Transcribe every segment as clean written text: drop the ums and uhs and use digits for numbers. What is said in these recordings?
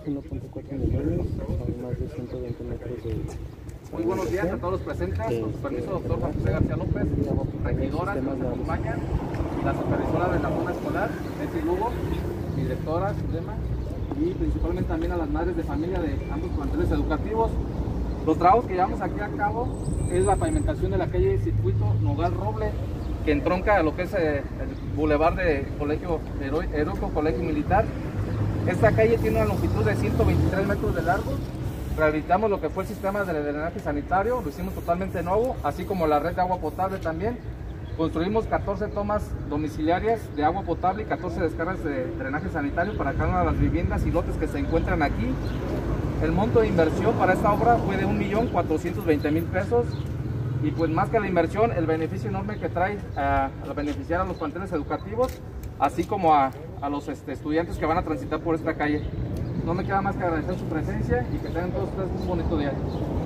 1.4 millones, son más de 120 metros de... Muy buenos días a todos los presentes. Con su permiso, doctor Juan José García López, regidoras que nos acompañan, la supervisora de la zona escolar, Betty Lugo, mi directora, Zulema, y principalmente también a las madres de familia de ambos planteles educativos. Los trabajos que llevamos aquí a cabo es la pavimentación de la calle Circuito Nogal Roble, que entronca a lo que es el bulevar de Colegio Heroico Colegio Militar. Esta calle tiene una longitud de 123 metros de largo. Rehabilitamos lo que fue el sistema de drenaje sanitario, lo hicimos totalmente nuevo, así como la red de agua potable también. Construimos 14 tomas domiciliarias de agua potable y 14 descargas de drenaje sanitario para cada una de las viviendas y lotes que se encuentran aquí. El monto de inversión para esta obra fue de 1.420.000 pesos. Y pues más que la inversión, el beneficio enorme que trae a beneficiar a los planteles educativos, así como a los estudiantes que van a transitar por esta calle. No me queda más que agradecer su presencia y que tengan todos ustedes un bonito día.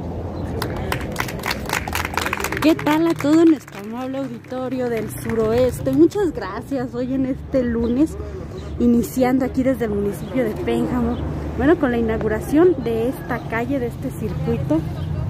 ¿Qué tal a todo nuestro amable auditorio del suroeste? Muchas gracias hoy en este lunes, iniciando aquí desde el municipio de Pénjamo, bueno, con la inauguración de esta calle, de este circuito.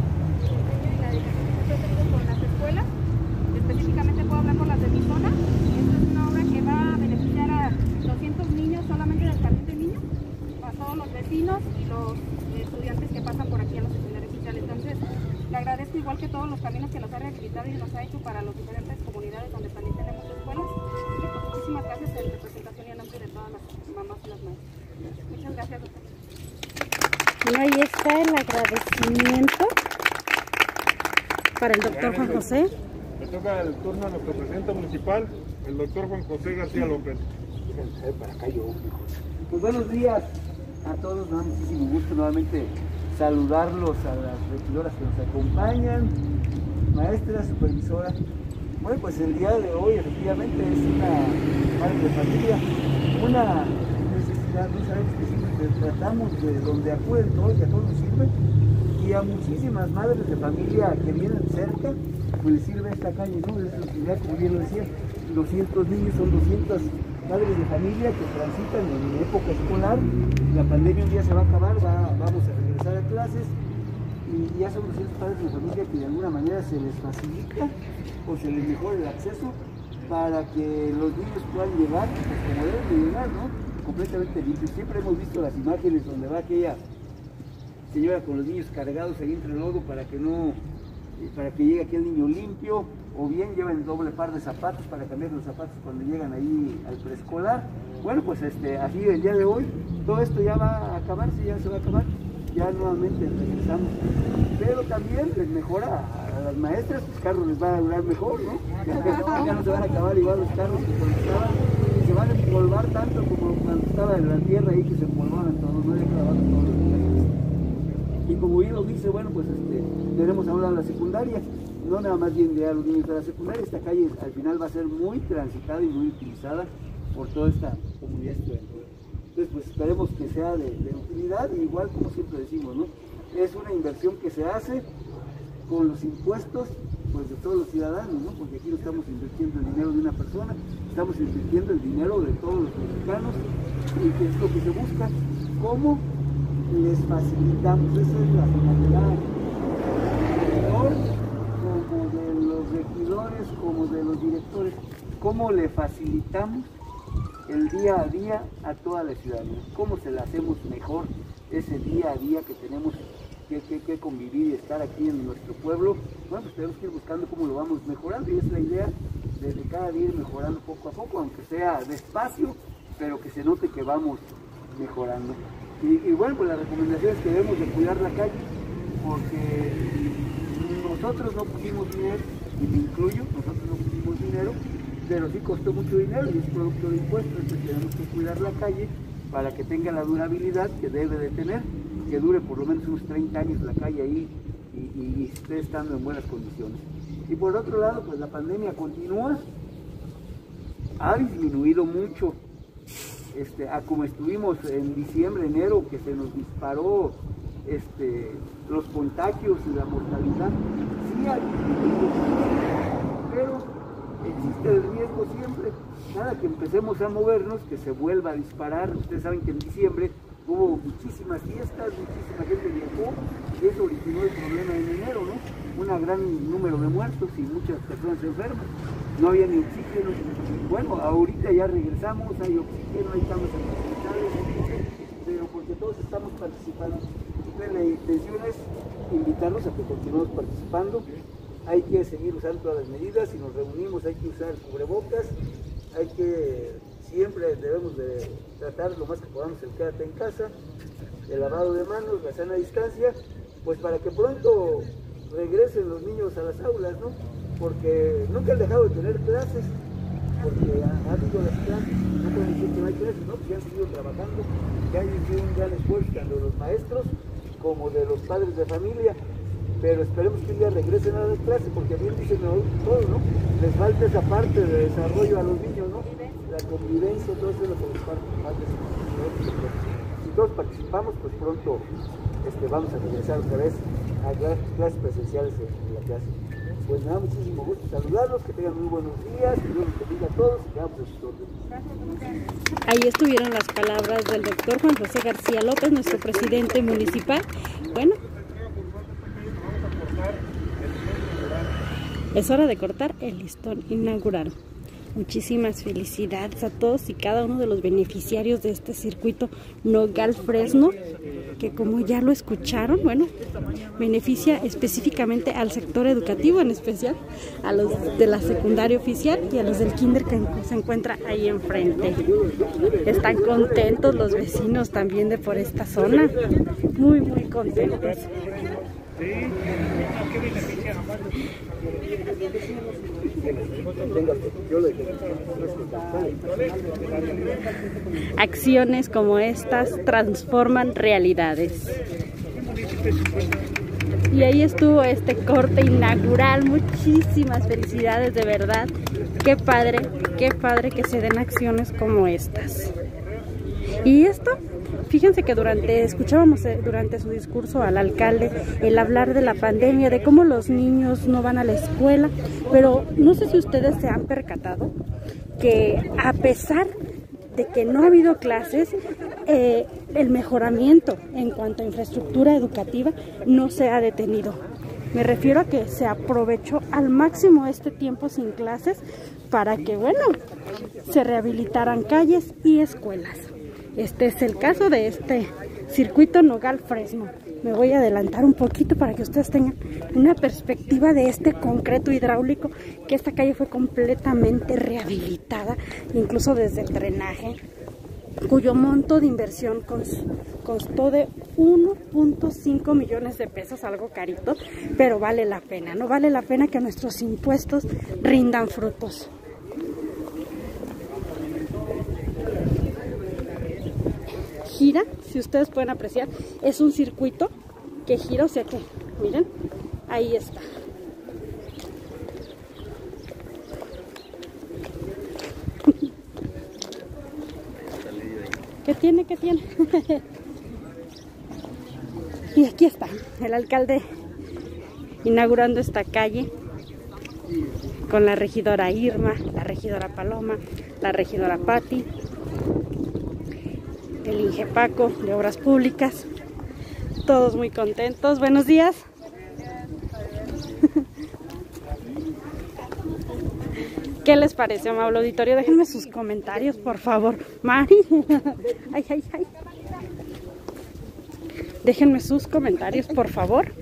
Con las escuelas, específicamente puedo hablar con las de mi zona. Esta es una obra que va a beneficiar a 200 niños solamente del jardín de niños, a todos los vecinos y los estudiantes que pasan por aquí a los secundarios sociales. Entonces, le agradezco igual que todos los caminos que nos ha rehabilitado y nos ha hecho para las diferentes comunidades donde también tenemos escuelas. Y pues, muchísimas gracias en representación y en nombre de todas las mamás y las madres. Muchas gracias, doctor. Bueno, ahí está el agradecimiento para el doctor Juan José. Me toca el turno a nuestro presidente municipal, el doctor Juan José García López. Para acá yo. Pues buenos días a todos, me da muchísimo gusto nuevamente saludarlos a las regidoras que nos acompañan, maestras, supervisoras. Bueno, pues el día de hoy efectivamente es una madre de familia, una necesidad, no sabemos que siempre tratamos de donde acuden todos y a todos nos sirve, y a muchísimas madres de familia que vienen cerca, pues les sirve esta calle, ¿no? Es la utilidad, como bien lo decía, 200 niños, son 200 madres de familia que transitan en época escolar. La pandemia un día se va a acabar, vamos a regresar a clases, y ya son 200 padres de familia que de alguna manera se les facilita o se les mejora el acceso para que los niños puedan llegar, pues como deben de llegar, ¿no? Completamente limpios. Siempre hemos visto las imágenes donde va aquella señora con los niños cargados ahí entre el lodo para que llegue aquel niño limpio, o bien lleven doble par de zapatos para cambiar los zapatos cuando llegan ahí al preescolar. Bueno, pues así el día de hoy, todo esto ya va a acabarse, ya se va a acabar, ya nuevamente regresamos. Pero también les mejora a las maestras, los carros les van a durar mejor, ¿no? Ya no se van a acabar igual los carros que cuando estaban, y se van a empolvar tanto como cuando estaba en la tierra ahí que se empolvaban todos, no hay que lavar todos los días. Y como bien lo dice, bueno, pues tenemos ahora la secundaria, no nada más bien de a los niños de la secundaria. Esta calle al final va a ser muy transitada y muy utilizada por toda esta comunidad estudiantil. Entonces, pues esperemos que sea de utilidad, y igual como siempre decimos, ¿no? Es una inversión que se hace con los impuestos, pues, de todos los ciudadanos, ¿no? Porque aquí no estamos invirtiendo el dinero de una persona, estamos invirtiendo el dinero de todos los mexicanos, y que es lo que se busca, cómo les facilitamos. Esa es la finalidad como de los regidores, como de los directores, cómo le facilitamos el día a día a toda la ciudadanía, cómo se la hacemos mejor ese día a día que tenemos que convivir y estar aquí en nuestro pueblo. Bueno, pues tenemos que ir buscando cómo lo vamos mejorando, y es la idea de cada día ir mejorando poco a poco, aunque sea despacio, pero que se note que vamos mejorando. Y bueno, pues la recomendación es que debemos de cuidar la calle, porque nosotros no pusimos dinero, y me incluyo, nosotros no pusimos dinero, pero sí costó mucho dinero y es producto de impuestos. Entonces tenemos que cuidar la calle para que tenga la durabilidad que debe de tener, que dure por lo menos unos 30 años la calle ahí y esté estando en buenas condiciones. Y por otro lado, pues la pandemia continúa, ha disminuido mucho, a como estuvimos en diciembre, enero, que se nos disparó los contagios y la mortalidad. Sí ha disminuido, pero existe el riesgo siempre, cada que empecemos a movernos, que se vuelva a disparar. Ustedes saben que en diciembre hubo muchísimas fiestas, muchísima gente viajó, y eso originó el problema en enero, ¿no? Un gran número de muertos y muchas personas enfermas. No había ni oxígeno. Bueno, ahorita ya regresamos, hay oxígeno, hay camas en los hospitales, pero porque todos estamos participando. Entonces la intención es invitarlos a que continuemos participando. Hay que seguir usando todas las medidas, si nos reunimos hay que usar cubrebocas, hay que, siempre debemos de tratar lo más que podamos el quédate en casa, el lavado de manos, la sana distancia, pues para que pronto regresen los niños a las aulas, ¿no? Porque nunca han dejado de tener clases, porque ha habido las clases, no pueden decir que no hay clases, ¿no? Porque han seguido trabajando, que hay un gran esfuerzo tanto de los maestros como de los padres de familia, pero esperemos que un día regresen a las clases, porque bien dicen todo, ¿no? Les falta esa parte de desarrollo a los niños, ¿no? La convivencia, todo eso es lo que les falta. Si todos participamos, pues pronto vamos a regresar otra vez a clases presenciales en la clase. Pues me da muchísimo gusto saludarlos, que tengan muy buenos días, que Dios los bendiga a todos y quedamos a sus órdenes. Ahí estuvieron las palabras del doctor Juan José García López, nuestro presidente municipal. Bueno, es hora de cortar el listón inaugural. Muchísimas felicidades a todos y cada uno de los beneficiarios de este circuito Nogal Fresno, que como ya lo escucharon, bueno, beneficia específicamente al sector educativo, en especial a los de la secundaria oficial y a los del kinder que se encuentra ahí enfrente. Están contentos los vecinos también de por esta zona, muy contentos. Acciones como estas transforman realidades. Y ahí estuvo este corte inaugural. Muchísimas felicidades, de verdad. Qué padre que se den acciones como estas. Y esto, fíjense que escuchábamos durante su discurso al alcalde el hablar de la pandemia, de cómo los niños no van a la escuela, pero no sé si ustedes se han percatado que a pesar de que no ha habido clases, el mejoramiento en cuanto a infraestructura educativa no se ha detenido. Me refiero a que se aprovechó al máximo este tiempo sin clases para que, bueno, se rehabilitaran calles y escuelas. Este es el caso de este circuito Nogal Fresno. Me voy a adelantar un poquito para que ustedes tengan una perspectiva de este concreto hidráulico, que esta calle fue completamente rehabilitada, incluso desde el drenaje, cuyo monto de inversión costó de 1.5 millones de pesos, algo carito, pero vale la pena, ¿no? Vale la pena que nuestros impuestos rindan frutos. Gira, si ustedes pueden apreciar, es un circuito que gira, o sea que, miren, ahí está. ¿Qué tiene? Y aquí está, el alcalde inaugurando esta calle con la regidora Irma, la regidora Paloma, la regidora Patti, el Ingepaco de Obras Públicas, todos muy contentos. Buenos días. ¿Qué les parece, amable auditorio? Déjenme sus comentarios, por favor. Mari. Ay. Déjenme sus comentarios, por favor.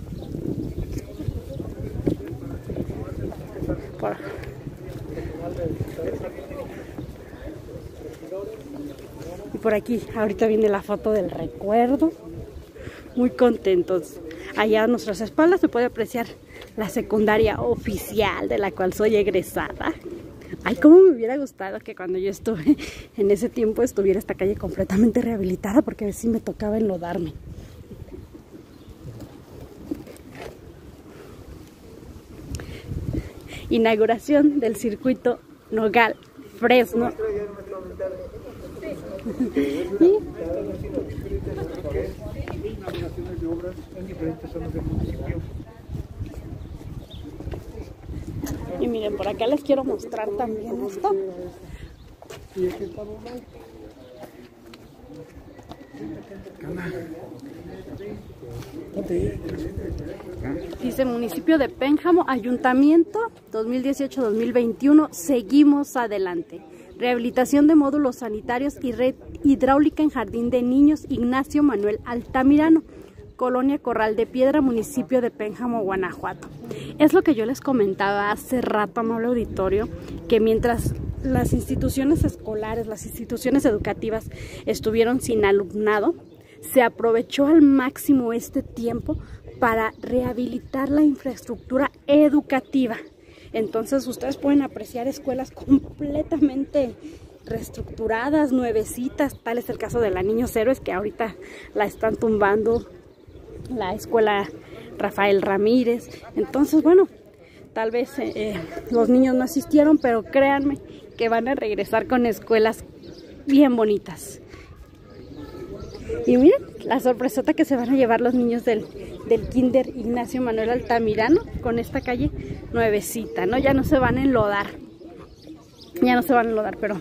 Y por aquí, ahorita viene la foto del recuerdo. Muy contentos. Allá a nuestras espaldas se puede apreciar la secundaria oficial de la cual soy egresada. Ay, cómo me hubiera gustado que cuando yo estuve en ese tiempo estuviera esta calle completamente rehabilitada, porque sí me tocaba enlodarme. Inauguración del circuito Nogal Fresno. Y miren, por acá les quiero mostrar también esto. Dice municipio de Pénjamo, ayuntamiento 2018-2021, seguimos adelante. Rehabilitación de módulos sanitarios y red hidráulica en Jardín de Niños Ignacio Manuel Altamirano, Colonia Corral de Piedra, municipio de Pénjamo, Guanajuato. Es lo que yo les comentaba hace rato, amable auditorio, que mientras las instituciones escolares, las instituciones educativas estuvieron sin alumnado, se aprovechó al máximo este tiempo para rehabilitar la infraestructura educativa. Entonces ustedes pueden apreciar escuelas completamente reestructuradas, nuevecitas. Tal es el caso de la Niños Héroes, que ahorita la están tumbando, la escuela Rafael Ramírez. Entonces, bueno, tal vez los niños no asistieron, pero créanme que van a regresar con escuelas bien bonitas. Y miren la sorpresota que se van a llevar los niños del Kinder Ignacio Manuel Altamirano con esta calle nuevecita, ¿no? Ya no se van a enlodar. Ya no se van a enlodar, pero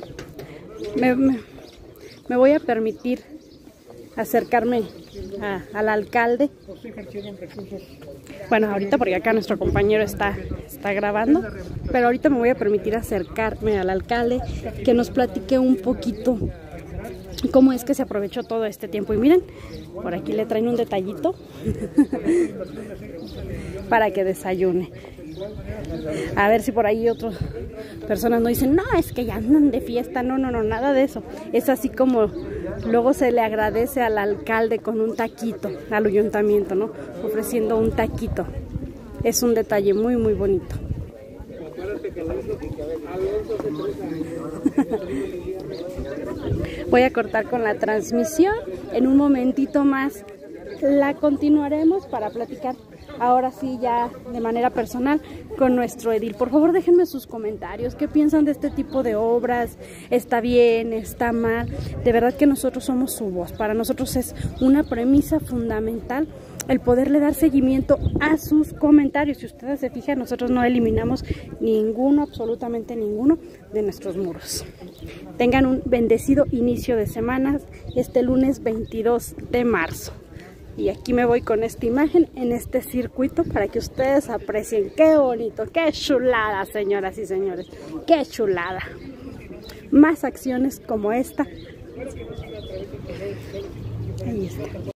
me voy a permitir acercarme al alcalde. Bueno, ahorita porque acá nuestro compañero está grabando, pero ahorita me voy a permitir acercarme al alcalde, que nos platique un poquito cómo es que se aprovechó todo este tiempo. Y miren, por aquí le traen un detallito para que desayune. A ver si por ahí otras personas no dicen, no, es que ya andan de fiesta. No, nada de eso. Es así como luego se le agradece al alcalde con un taquito, al ayuntamiento, ¿no? Ofreciendo un taquito. Es un detalle muy, muy bonito. Voy a cortar con la transmisión. En un momentito más la continuaremos para platicar ahora sí ya de manera personal con nuestro edil. Por favor, déjenme sus comentarios. ¿Qué piensan de este tipo de obras? ¿Está bien? ¿Está mal? De verdad que nosotros somos su voz. Para nosotros es una premisa fundamental el poderle dar seguimiento a sus comentarios. Si ustedes se fijan, nosotros no eliminamos ninguno, absolutamente ninguno de nuestros muros. Tengan un bendecido inicio de semana este lunes 22 de marzo. Y aquí me voy con esta imagen en este circuito para que ustedes aprecien. ¡Qué bonito! ¡Qué chulada, señoras y señores! ¡Qué chulada! Más acciones como esta. Ahí está.